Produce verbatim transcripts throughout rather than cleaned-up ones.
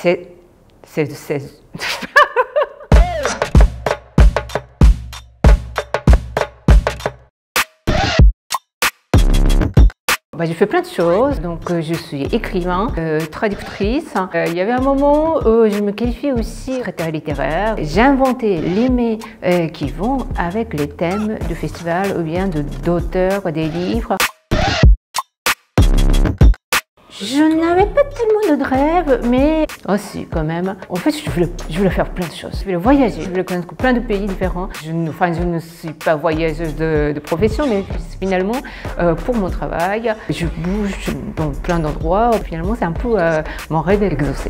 C'est... c'est... c'est... Bah, j'ai fait plein de choses, donc euh, je suis écrivain, euh, traductrice. Euh, il y avait un moment où je me qualifiais aussi secrétaire littéraire. J'ai inventé les mets euh, qui vont avec les thèmes de festival ou bien d'auteurs des livres. Je n'avais pas tellement de rêves, mais aussi quand même. En fait, je voulais, je voulais faire plein de choses. Je voulais voyager, je voulais connaître plein de pays différents. Je ne, enfin, je ne suis pas voyageuse de, de profession, mais finalement, euh, pour mon travail, je bouge dans plein d'endroits. Finalement, c'est un peu euh, mon rêve exaucé.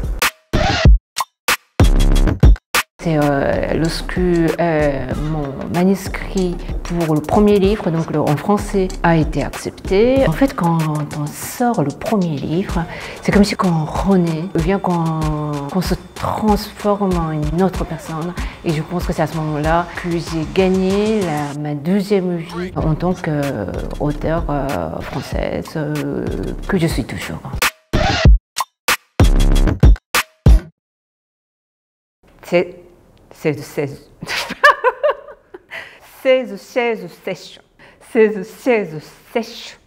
C'est euh, lorsque euh, mon manuscrit pour le premier livre, donc le, en français, a été accepté. En fait, quand on sort le premier livre, c'est comme si on renaît, ou bien qu'on qu'on se transforme en une autre personne. Et je pense que c'est à ce moment-là que j'ai gagné la, ma deuxième vie en tant qu'auteure euh, française, euh, que je suis toujours. C'est... seize seize seize seize sèche seize seize sèche